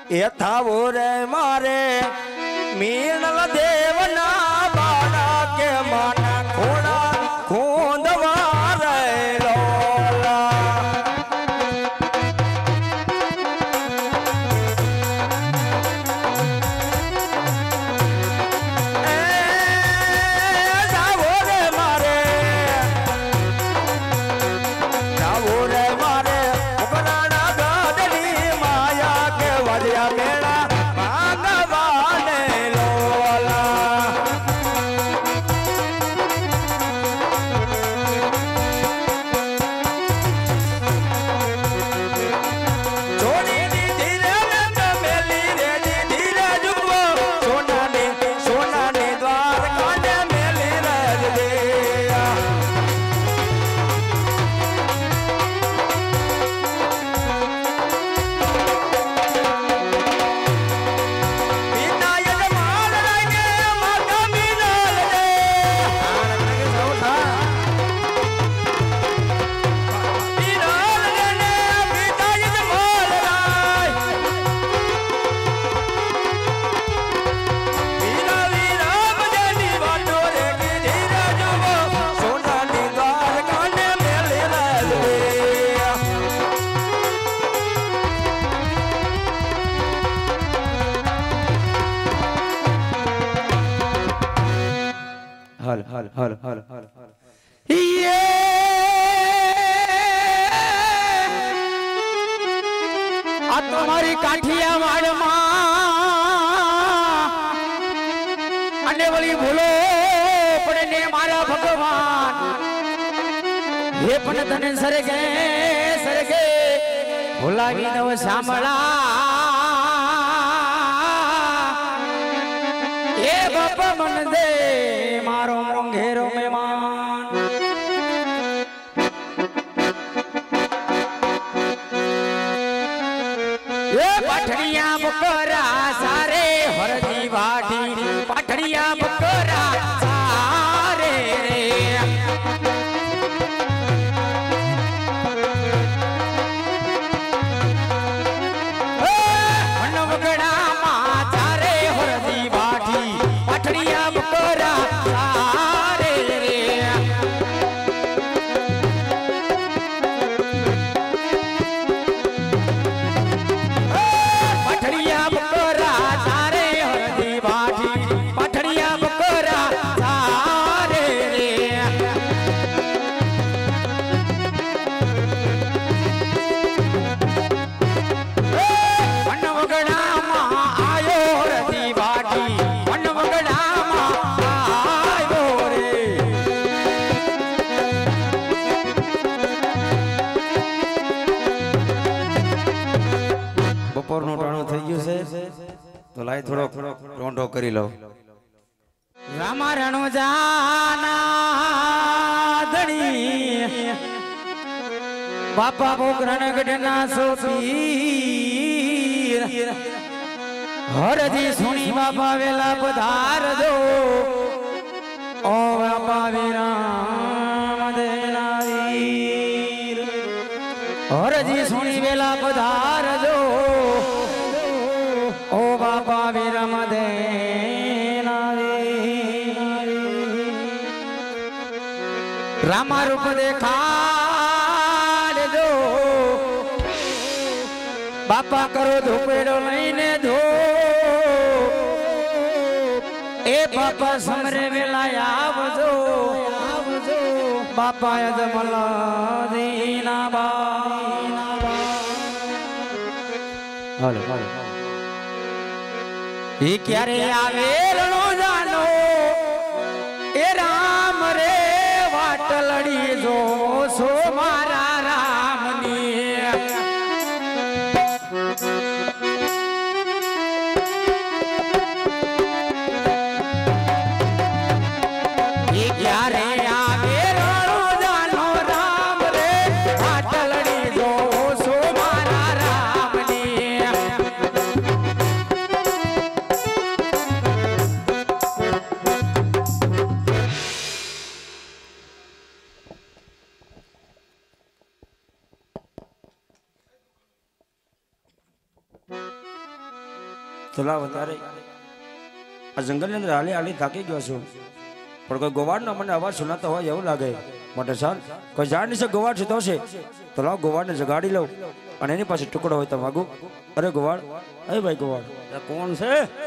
ए था वो रे मारे मीनल देवना बाड़ा के माना खोड़ा खोंदवा रे लोला हल ये आ तुम्हारी काठियावाड़ मां अने वली भूलो पड़े ने मारा भगवान हे पण तने सरगे भुलावी नव सामला ये बापा मन दे मारो घेरो मेहमान ये पठड़िया बकरा सारे हरदी वाटी पठड़िया बकरा सारे रे मनवगड़ा मा सारे हरदी वाटी पठड़िया बकरा तो लाई थोड़ो रोंडो करी लो रामा रणो जाना धनी बापा बोकरण गडना सोपीर हरदी सुनी बापा वेला पधार दो ओ बापा विराम देना वीर हरदी सुनी वेला पधार दो ओ बाबा विरम देना रामा रूप देखा दो बापा करो धोपेड़ो लईने धो ए बापा समरे वेला आवजो बापा यजमला दीना बा हेलो ये क्यारे आवे रणो जानो ए राम रे वाट लड़ी जो सो मारा रामनी ये क्यारे आवे रणो जानो राम रे वाट लड़ी जो सो मारा रामनी ચલાવ અત્યારે આ જંગલની અંદર હાલી હાલી થાકી ગયો છું, પણ કોઈ ગોવાળનો મને અવાજ સુનાતો હોય એવું લાગે માટે સર કોઈ ઝાડ નીચે ગોવાળ સુતો છે તો લાવ ગોવાળને જગાડી લઉં અને એની પાસે ટુકડો હોય તો માગું. અરે ગોવાળ, અરે ભાઈ ગોવાળ, કોણ છે?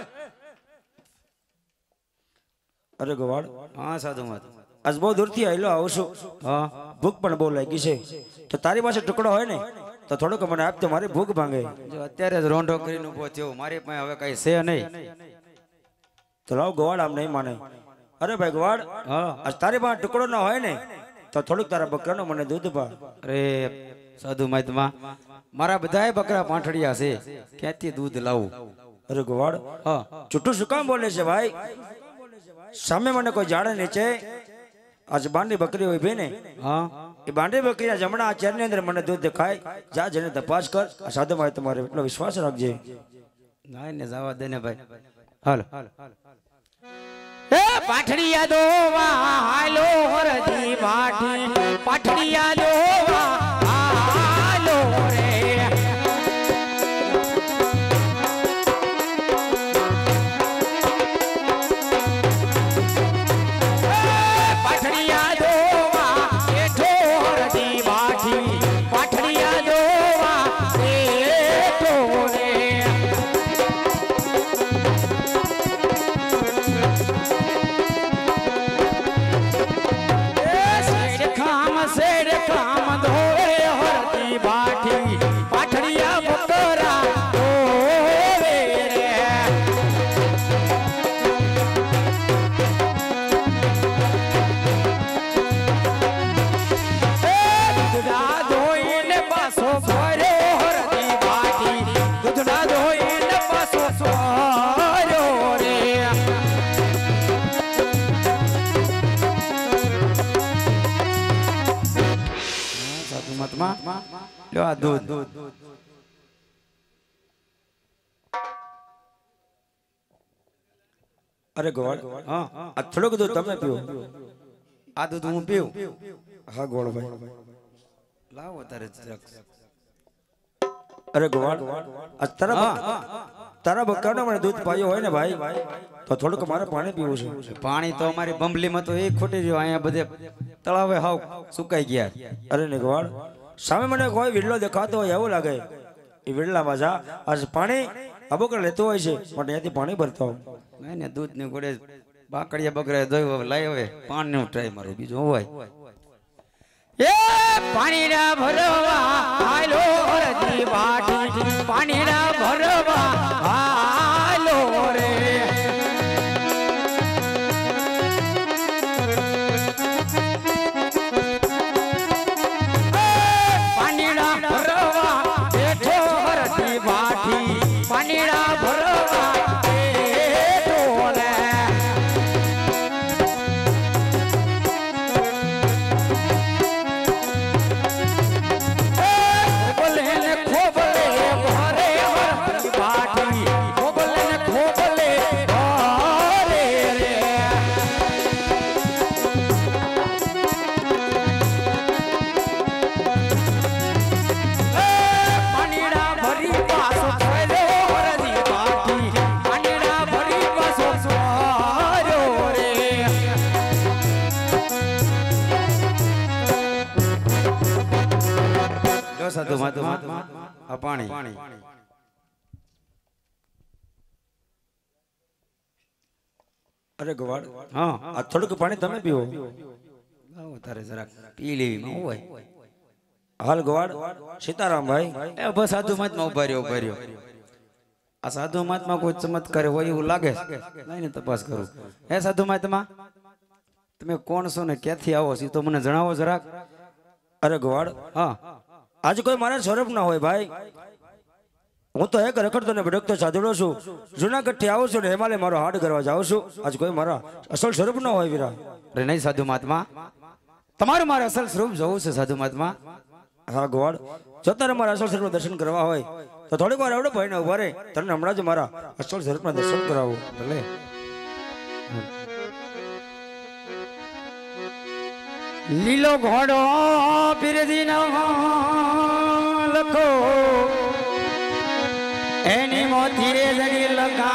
અરે ગોવાળ. હા સાધુ મત આજ બહુ દૂરથી આવેલો આવું છું. હા, ભૂખ પણ બહુ લાગી છે, તો તારી પાસે ટુકડો હોય ને તો થોડોક મને આપ તો મારી ભૂખ ભાંગે. જો અત્યારે જ રોંઢો કરીને ઉભો થયો, મારી પાસે હવે કઈ છે નહીં. તો લાવ ગોવાળ આમ નહીં માને. અરે ભાઈ ગોવાળ, હા આજ તારી પાસે ટુકડો ના હોય ને તો થોડુંક તારા બકરાનો મને દૂધ પા. અરે સાધુ મહાત્મા, મારા બધાય બકરા પાઠડિયા છે, ક્યાંથી દૂધ લાવું? અરે ગોવાળ, હા છૂટું શું કામ બોલે છે ભાઈ? સામે મને કોઈ જાડે નીચે આજ બાંડી બકરી હોય બેને, હા એ બાંડી બકરી જમણા આ ચેરની અંદર મને દૂધ દેખાય. જા જઈને તપાસ કર. આ સાધુ માં તમારે એટલો વિશ્વાસ રાખજે. ના ને જવા દે ને ભાઈ. હાલ એ પાઠડિયા દોવા હાલો હરજી ભાઠી, પાઠડિયા દોવા હાલો રે. દૂધ. અરે ગોવાળ, હા આ થોડુંક દૂધ તમે પીવો. આ દૂધ હું પીવું? હા ગોળભાઈ, લાવો તારે. અરે ગોવાળ, આ તારા બકરાનો મને દૂધ પાયો હોય ને ભાઈ તો થોડુંક મારે પાણી પીવું છે. પાણી તો અમારી બંબલીમાં તો એ ખોટી રહ્યો, અહીંયા બધે તળાવે હાવ સુકાઈ ગયા. અરે ને ગોવાળ, સામે મને કોઈ વીડલો દેખાતો હોય એવું લાગે, એ વીડલામાં જા. આજ પાણી અબોકર લેતો હોય છે પણ ત્યાંથી પાણી ભરતો હોઉં. નહીં ને દૂધ ની ગોળે બાકડિયા બકરા ધોઈ લાય હવે પાણી નું ટ્રાય મારે બીજું હોય. એ પાણી ના ભરવા હાલો હરજી ભાઠી, પાણી ના ભરવા હાલો રે. સાધુ મહાત્મા, આ પાણી. અરે ગોવાળ, હા આ થોડુંક પાણી તમે પીવો. લાવો તારે જરાક પી લેવી માં હોય. હાલ ગોવાળ, સીતારામ ભાઈ. એ બસ સાધુ મહાત્મા ઉભા રહ્યો. આ સાધુ મહાત્મા કોઈ ચમત્કાર હોય એવું લાગે છે, લઈને તપાસ કરું. હે સાધુ મહાત્મા, તમે કોણ છો ને ક્યાંથી આવો છો તો મને જણાવો જરાક. અરે ગોવાળ, હા આજે કોઈ મારા સ્વરૂપ ના હોય ભાઈ. હું તો એક રખડતો ને ભટકતો સાધુડો છું. જુનાગઢ થી આવું છું ને હિમાલય મારો હાડ કરવા જાઉં છું. આજ કોઈ મારા અસલ સ્વરૂપ ના હોય વીરા. અરે નહીં સાધુ મહાત્મા, તમારું મારે અસલ સ્વરૂપ જોવું છે સાધુ મહાત્મા. હા ગોવાળ, જો તારે મારા અસલ સ્વરૂપ દર્શન કરવા હોય તો થોડીક વાર આવડો ભાઈ ને ઉભા રહે, તને હમણાં જ મારા અસલ સ્વરૂપ ના દર્શન કરાવું. ભલે. લીલો ઘોડો બિરદી લખો એની મોતીએ જડી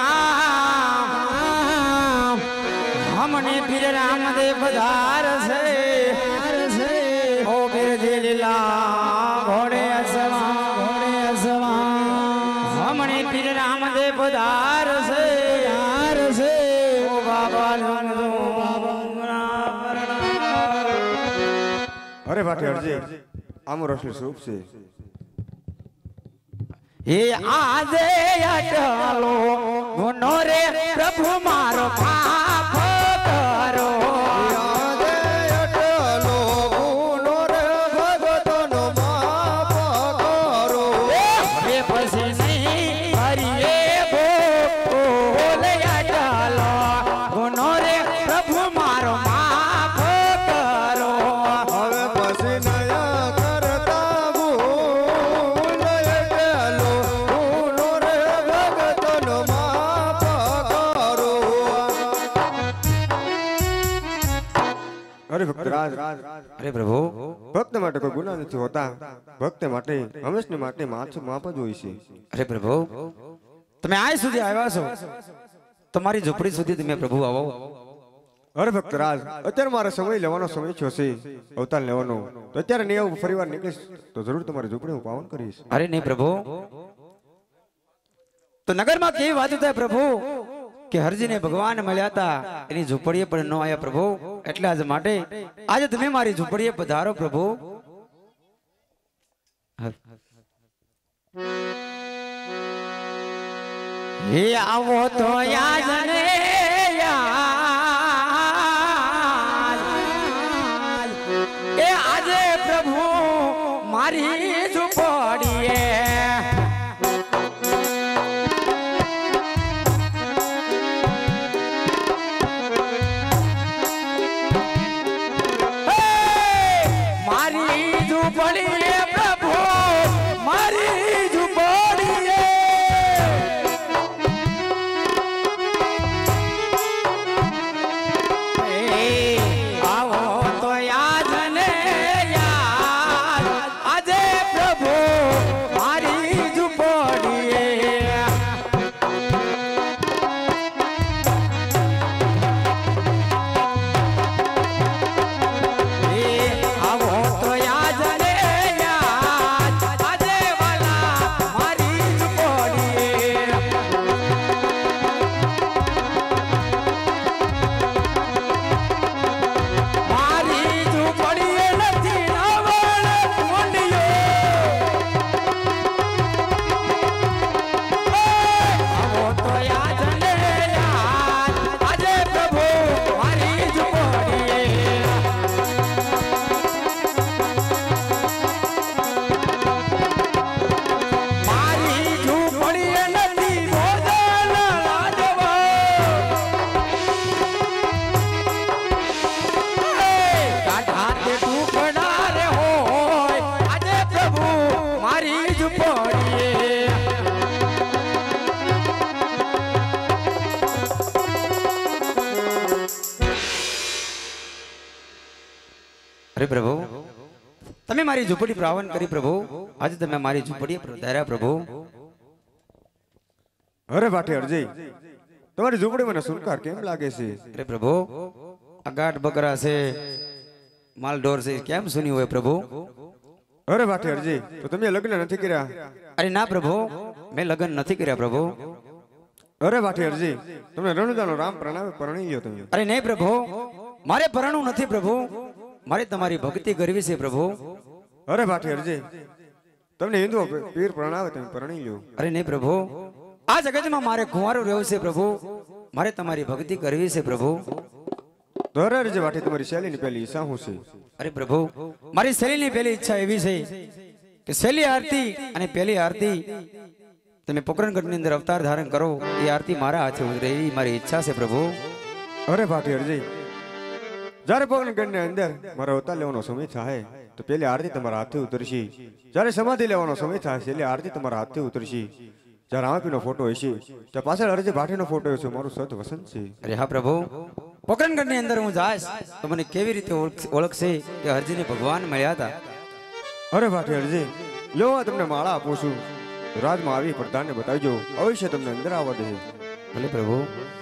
લગામ हमने पीर रामदेव पधार से ओ पीर दिलीला घोड़े असवा हमने पीर रामदेव पधार से ओ बाबा अरे भाटी हरजी आमो रोशनी सूप से ये आजे अटलो गुनो रे प्रभु मारो पाप करो आजे अटलो गुनो रे भगतनो माफ करो ये पसी नहीं हरिये बोल अटलो गुनो रे प्रभु मारो माफ करो હવે પછી નયા કરતા ભૂલ અટલો ગુનો રે ભગતનો માફ કરો अरे भक्तराज अरे प्रभु भक्त માટે કોઈ ગુના નથી હોતા ભક્ત માટે હંમેશને માટે માફ જ હોય છે अरे प्रभु તમે આય સુધી આવ્યા છો તમારી ઝૂંપડી સુધી તમે પ્રભુ આવો અરે ભક્તરાજ અત્યારે મારે સમય લેવાનો સમય થયો છે અવતાર લેવાનો તો અત્યારે નહીં આવું ફરીવાર નીકળીશ તો જરૂર તમારી ઝૂંપડી હું પાવન કરીશ અરે નહીં પ્રભુ તો નગરમાં કેવી વાત થાય પ્રભુ કે હરજીને ભગવાન મળ્યા હતા એની ઝૂંપડીએ પણ ન આયા પ્રભુ એટલે આજ માટે આજે તમે મારી ઝૂંપડીએ પધારો પ્રભુ હે આવો તો યાદ ને યાદ એ આજે પ્રભુ મારી ઝૂંપડીએ મારી ઝૂંપડીએ પ્રભુ મારી ઝૂંપડીએ આવો તો યાદ ને યાદ આજે પ્રભુ મારી ઝૂંપડીએ આવો તો યાદ ને યાદ આજે વાલા મારી ઝૂંપડીએ મારી ઝૂંપડીએ નથી રાવણ આવો તો યાદ ને યાદ આજે પ્રભુ મારી ઝૂંપડીએ મારી ઝૂંપડીએ નથી ભોજન લાજવા કાઢા તે ટુકડા રે હોય આજે પ્રભુ મારી ઝૂંપડીએ અરે પ્રભુ તમે મારી ઝૂંપડી પ્રાવન કરી પ્રભુ આજે તમે મારી ઝૂંપડીએ પધાર્યા પ્રભુ અરે ભાટી હરજી તમારી ઝૂંપડી મને સુનકાર કેમ લાગે છે અરે પ્રભુ આ ગાઢ બકરા છે માલઢોર છે કેમ સુની હોય પ્રભુ અરે ભાટી હરજી તો તમે લગ્ન નથી કર્યા અરે ના પ્રભુ મેં લગ્ન નથી કર્યા પ્રભુ અરે ભાટી હરજી તમને રણુદાનો રામ પ્રણામે પરણી લ્યો તમે અરે નહીં પ્રભુ મારે પરણવું નથી પ્રભુ મારે તમારી ભક્તિ કરવી છે પ્રભુ અરે ભાટી હરજી તમને હિન્દુ પીર પ્રણાવે તમે પરણી લ્યો અરે નહીં પ્રભુ આ જગતમાં મારે કુંવારો રહેવું છે પ્રભુ મારે તમારી ભક્તિ કરવી છે પ્રભુ તો અરે હરજી ભાટી તમારી શૈલીની પહેલી ઈચ્છા શું છે અરે પ્રભુ મારી શૈલીની પહેલી ઈચ્છા એવી છે કે શૈલી આરતી અને પહેલી આરતી તમે પોકરણગઢની અંદર અવતાર ધારણ કરો એ આરતી મારા હાથે ઉતરે એવી મારી ઈચ્છા છે પ્રભુ અરે ભાટી હરજી જ્યારે પોકરણગઢની અંદર મારો અવતાર લેવાનો સમય થાય તો પેલી આરતી તમારા હાથે ઉતરશે જ્યારે સમાધિ લેવાનો સમય થાય પેલી આરતી તમારા હાથે ઉતરશે જ્યારે રામાપીનો ફોટો હશે ત્યાં પાછળ હરજી ભાટીનો ફોટો હશે મારું સત વસંત છે અરે હા પ્રભુ પોકરણગઢની અંદર હું જાઈશ તો મને કેવી રીતે ઓળખશે કે હરજીને ભગવાન મળ્યા હતા અરે ભાટી હરજી લો આ તમને માળા આપું છું રાજમાં આવી પ્રધાનને બતાવજો, અવશ્ય તમને અંદર આવવા દે. ભલે પ્રભુ.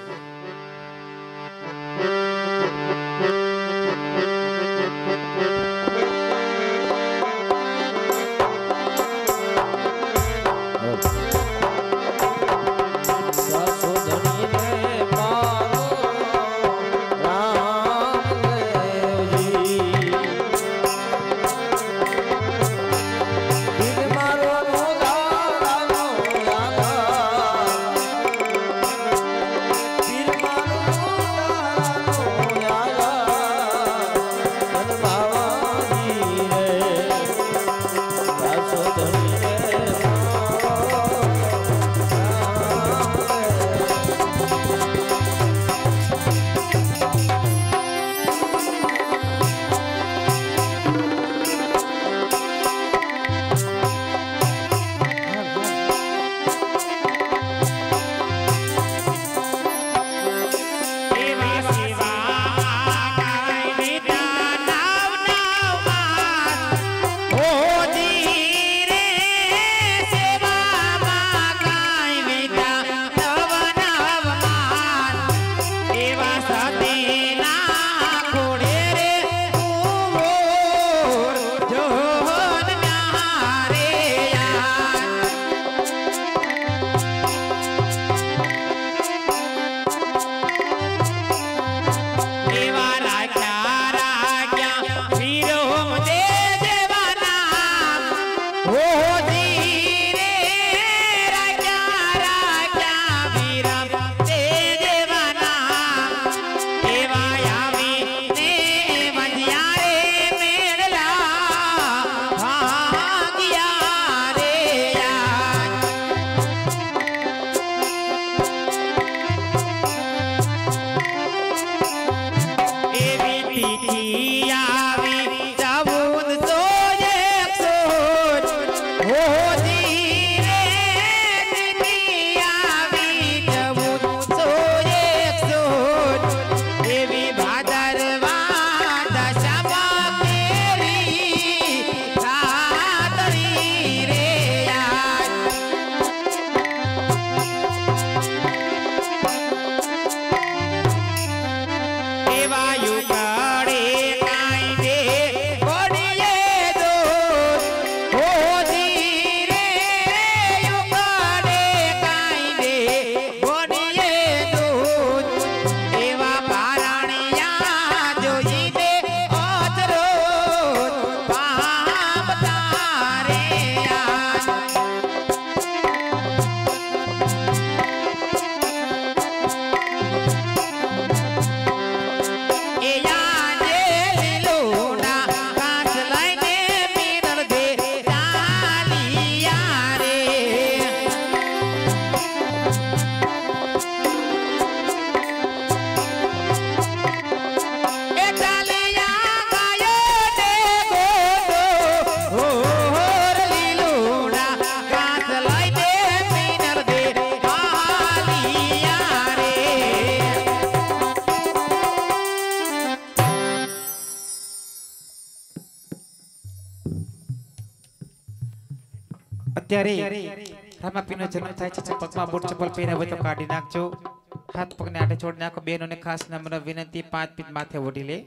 અત્યારે રામાપીનો જન્મ થાય છે, પગમાં બૂટ ચપ્પલ પહેર્યા હોય તો કાઢી નાખજો, હાથ પગને આડે છોડી નાખો. બહેનોને ખાસ નમ્ર વિનંતી, 5 પીઠ માથે ઓઢી લે.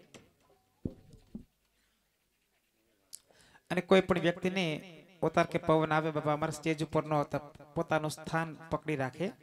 અને કોઈ પણ વ્યક્તિને ઉતાર કે પવન આવે બાબા અમારા સ્ટેજ ઉપર નો પોતાનું સ્થાન પકડી રાખે.